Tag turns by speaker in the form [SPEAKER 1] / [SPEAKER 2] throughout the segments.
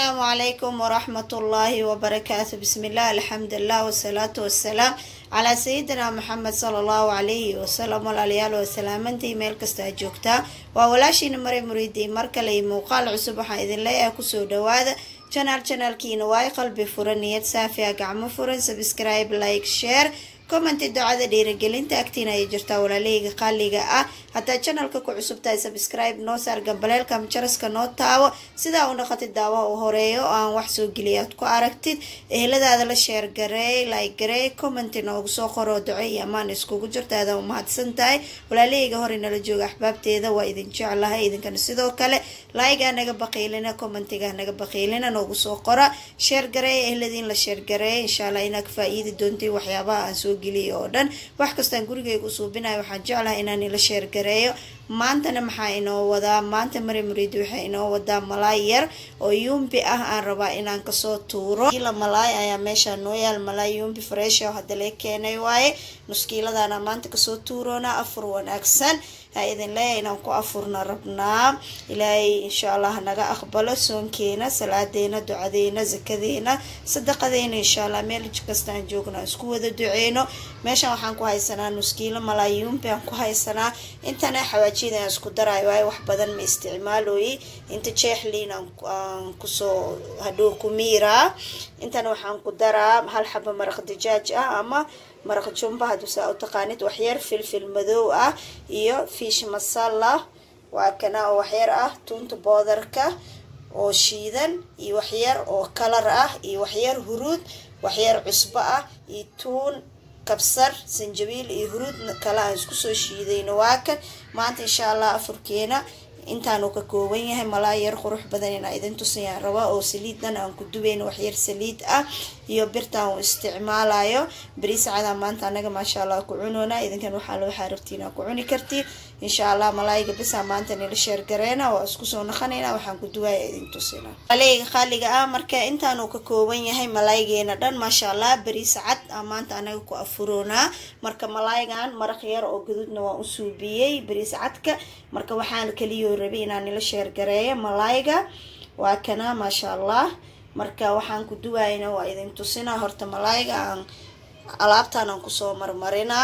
[SPEAKER 1] السلام عليكم ورحمة الله وبركاته. بسم الله الحمد لله والصلاة والسلام على سيدنا محمد صلى الله عليه وسلم والعليال وسلامنتي ميل كستا جوجتا وولاشين مري مريدي مركلي موقال عصب waxaa idin leeyahay kusoo dhawaada channelkiina way qalbi furan niyad saafiya gacmo furan subscribe like share comment ducada dhiirigelinta agtiina ay jirtaa walaaleyga qaaliga ah hatta channelka ku cusub tahay subscribe noo saar gambaleelka mjaraska noo taawo sida uu noqotay daawo oo horeeyo aan wax soo geliyaad ku aragtid eheladaada la share gareey like gareey comment noogu soo qoro duco iyo amaan iskugu jirtaada u mahadsan tahay walaaleyga hore nala jooga ahbaabteeda waa idin jecelahay idinkana sidoo kale like naga baqiilina commentiga naga baqiilina noogu soo qora share gareey eheladiin la share gareey insha Allah inaad faa'iido doontii waxyaabaha aan soo geliyo oo dhan wax kasta gurigeyga u suubinayo waxaan jecelahay inaan ila share gareeyo maantana maxaa inoo wadaa maanta mari muriid waxa inoo wadaa malaay yar oo yumbi ah aan rabaa inaan ka soo tuuro ila malaay ayaa meesha noo yaal malaay yumbi fresh oo hadda la keenay waaye nuskiiladana maanta ka soo tuurona afur wanaagsan idin leeyahay inaan ku afurna rabnaa ilaahay insha Allah naga aqbalo soonkeena salaadeena ducadeena zakadeena sadaqadeena insha Allah meel kasta aan joogno isku wada duceeno meesha waxaan ku haysanaa nuskiilo malaay yumbi aan ku haysanaa intana xawaajida isku daray way wax badan ma isticmaalooyi inta jeexliin aan ku soo hadoo ku miira intana waxaan ku daraa hal xabo maraq digaag ah ama maraq jumba haduu saa u taqaanid wax yar filfil madow ah iyo fish masala waa kana oo wax yar ah tunta boodarka oo shiidan iyo wax yar oo color ah iyo wax yar huruud wax yar cusbo ah iyo tuun kabsar sanjabiil iyo huruud kala aan isku soo shiidayno waa kan maanta insha Allah afurkeena intaanu ka kooban yahay malaay yar qurux badan in ay idin tusiyaan raba oo saliidan aan ku dubayno wax yar saliid ah iyo birtaan oo isticmaalayo bariis cad maanta anaga ma sha Allah ku cunoona idinkan waxa loo xarabtiina ku cuni kartii insha Allah malaayga bisa maanta nila share gareena oo isku soo naqanayna waxaan ku duwaya idin tusina malaayga qaaliga ah marka intaanu ka kooban yahay malaaygeena dhan ma sha Allah bariis cad maanta anaga ku afuroona marka malaaygan maraq yar oo gaduudna waa u suubiyay bariis cadka marka waxaan kaliyo rabay inaan nila share gareeyo malaayga waa kana ma sha Allah marka waxaan ku duwayna waa idin tusina horta malaayga aan alaabtaan aan ku soo marmarina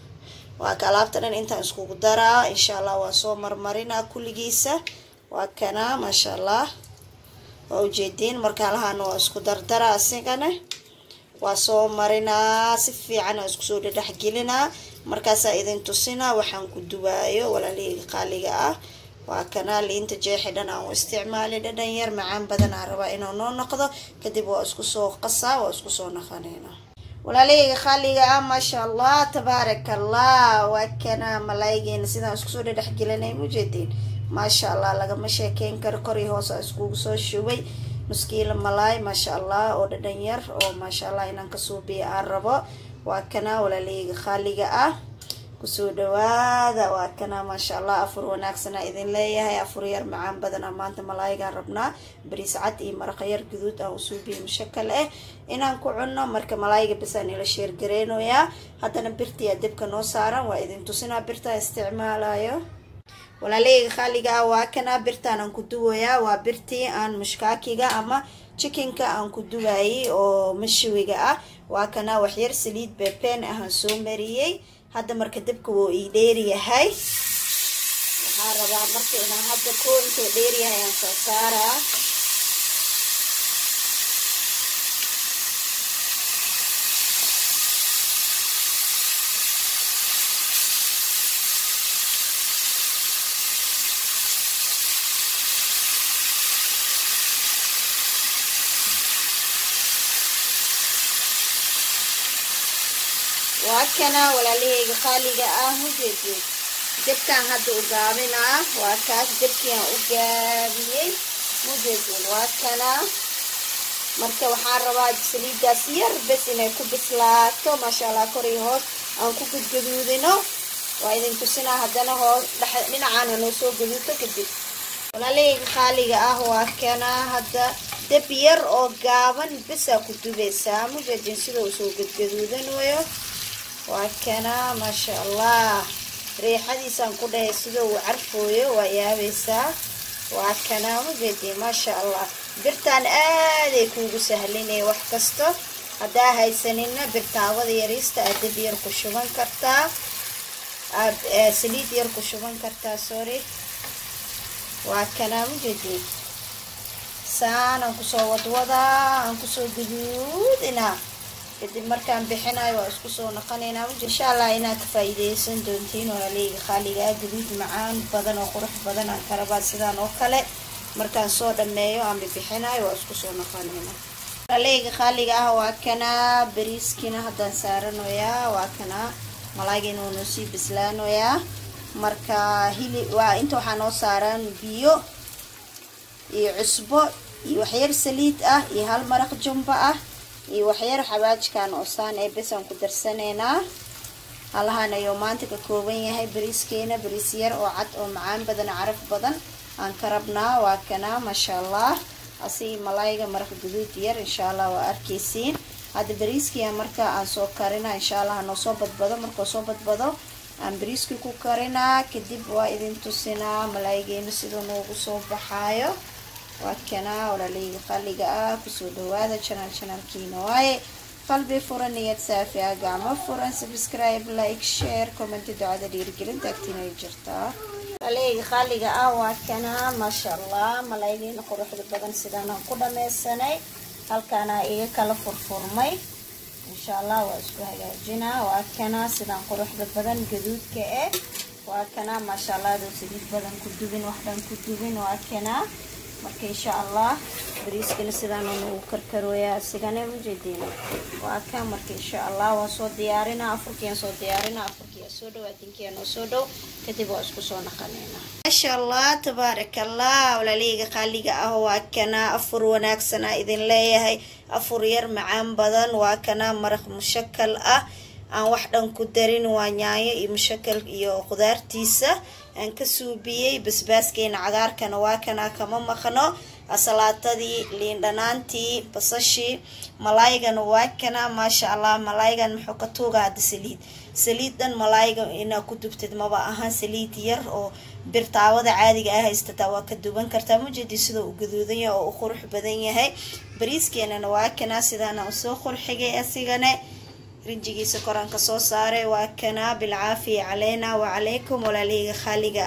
[SPEAKER 1] waa ka alaabtan intaan isku daraa insha Allah waa soo marmarina kulligiisa waa kana ma sha Allah oo jeedin marka lahaana waa isku dardara asigana waa soo marina si fiican isku soo dhaxgelina markaas idin tusina waxaan ku duwayo walaaleyga qaaliga ah waa kana liinta jeexidhan aan isticmaalay dhadhan yar macaan badan aan rabaa inuu noo noqdo kadib waa isku soo qasaa waa isku soo naqanayna walaaleyga qaaliga ah ma sha Allah tabarakallah waa kana malaaygeena sidaan isku soo dhaxgelinay mujeedin ma sha Allah laga ma sheekeen karo kori hoos isku soo shubay nuskiila malaay ma sha Allah oo dhadhan yar oo ma sha Allah inaan ka suubiyo aan rabo waa kana walaaleyga qaaliga ah kusoo dhawaada waa kana ma sha Allah afur wanaagsan idin leeyahay afur yar macaan badan maanta malaayga rabnaa bariis cad iyo maraq yar guduud aan u suubiyo mushakal inaan ku cunno marka malaayga bisan ila share gareenoya hadana birtiya dibka noo saaran waa idin tusina birta isticmaalayo walaaleyga qaaliga waa kana birtaan aan ku duwaya waa birtii aan mushkaakiga ama chickenka aan ku duwayay oo mashwiga ah waa kana wax yar saliid beepeen ah aan soo mariyay hadda marka dibka wuu ii dheeriyahay waxaan rabaa marka inaan hadda koo intuu dheeriyahay aan soo saaraa وكنا ولا ليه خالية مجدي دبكا هذا أجابنا وكاس دبكي أجابي مجدي وكنا مركب حارة سليد داسير بس إنه كوب سلاطة ما شاء الله كوريهوس أو كوب جدودنا وإذا كسنا هذانا هو من عنا نسوق جدوده كده ولا ليه خالية وكنا هذا دبير أجابن بس أكتب بس مجدي سيدو سوق جدودنا ويا وكنا ما شاء الله ريحتي سان كده سيدو عرفوه ويا بس وكنا وجدي ما شاء الله برتان آدي كوجو سهلين وح كستو هدا هاي سنينا برتان وذي يريستا أدبي يركشوان كرتا سليد يركشوان كرتا سوري وكنا وجدي سان أنكو صوت وضع أنكو صوت جدود إنا kadib markaan bixinayo waa isku soo naqanayna insha Allah inaad ka faa'iideysan doontiin walaaliga khaliga gaduud macaan badan oo qurux badan aan karaba sidaan oo kale markaan soo dhameeyo aan bixinayo waa isku soo naqanayna walaaliga khaliga waa kana bariiskina hadan saaranoya waa kana malaayga inuu sii bislaanoya marka hili waa inta waxa noo saaran biyo iyo cusbo iyo waxyar saliid ah iyo hal maraq jumba ah iyo waxyar xawaajkan oo saan ee bisan ku darsanayna halahana iyo maanta ka kooban yahay bariiskeena bariis yar oo cad oo macaan badan caraf badan aan karabnaa waa kana ma sha Allah asi malaayga maraq guduud yar insha Allah waa arkeysiin hada bariiskiya marka aan soo karina insha Allah noo soo badbado marka soo badbado aan bariiski ku karina kadib waa idin tusinaa malaaygeena sidoo noogu soo baxaayo وكنا ولا لي خليقة كسود هذا channel كينو واي قلبي فرن يتسافي أقام فرن سبسكرايب لايك شير كومنت دعاء دير كلن تكتينا يجرتا لي خليقة وكنا ما شاء الله ملايين قروح البدن سيدانا قدام السنة هل كان إيه كلا فرمي إن شاء الله وأسكو هجينا وكنا سيدان قروح البدن جدود كأ وكنا ما شاء الله دو سيدي بدن كدوبين وحدان كدوبين وكنا marka insha Allah bariiskana sidaan uu karkarooya sigana mujeedina waa ka marka insha Allah waa soo diyaarina afurkiyan soo soo dhawaadinkiyan soo dhow kadib waa isku soo naqanayna insha Allah tabarakallah walaaliga khaliga ah waa kana afur wanaagsan idin leeyahay afur yar macaan badan waa kana maraq mushakkal ah aan wax dhan ku darin waa yaanyo iyo mushakkal iyo qudaartiisa aan ka suubiyay basbaaskeen cagaarkana waa kana kama maqno asalaatadii liin dhanaantii basashi malaaygan waa kana ma sha Allah malaaygan muxuu ka tuugaa saliidan malaayga ina ku dubtid maba ahaan saliid yar oo birtaawada caadiga ah haysata waa ka duban kartaa mujidi sida uu gaduudan yahay oo qurux badan yahay bariiskeenana waa kana sidana soo qurxigay asigana رنجيس كوران كسو ساري وكنا بالعافية علينا وعليكم ولا لي خالقة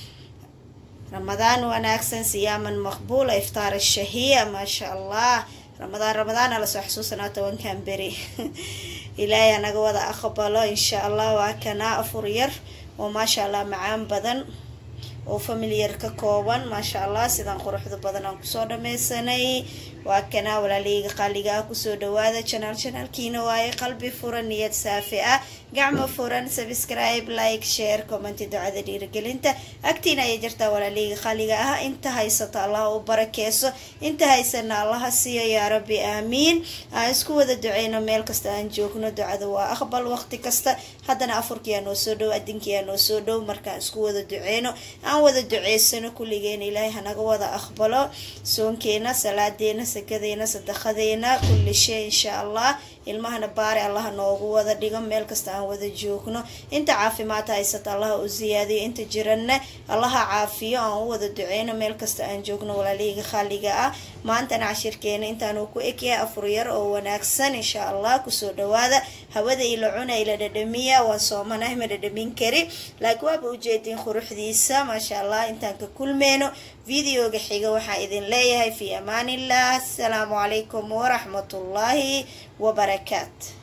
[SPEAKER 1] رمضان وناكسن صياما مقبول إفطار الشهية ما شاء الله رمضان على حسوسنا وان كان بري إلهي أنا قوض أخباله إن شاء الله وكنا أفرير وما شاء الله معام بدن وفاميليير ككوبان ما شاء الله سيدان قروحدا بدن aan kusoo dhameeysanay waa kana walaaliga qaliga ku soo dhawaada channel kiina waaye qalbi furan niyad saafi ah gacmo furan subscribe like share comment ducada dhiirigelinta agtiina ay jirta walaaliga qaliga ah inta haysata Allah u barakeeso inta haysana Allah siiyo ya rabbi aamin aan isku wada duceyno meel kasta aan joogno ducada waa aqbal waqti kasta hadana afurkiya noo soo dhow adinkiya noo soo dhow marka isku wada duceyno aan wada duceysano kulligeen Ilaahay hanaga wada aqbalo soonkeena salaadeena سكدينا صدقدينا كل شيء إن شاء الله ilmahana baari Allah noogu wada dhigo meel kasta aan wada joogno inta caafimaad haysata Allah u ziyaadiyo inta jirana Allah caafiyo aan wada duceyno meel kasta aan joogno walaaliga khaliga ah maanta cashirkeena intaan ku ekay afur yar oo wanaagsan insha Allah ku soo dhawaada hawada ila cuna ila dhadhamiya waan soomanahay ma dhadhamin kari laakiin waa u jeedin quruxdiisa ma sha Allah intaan ka kulmeeno videoga xiga waxa idin leeyahay fi amaanillah assalamu alaykum wa rahmatullahi وبركات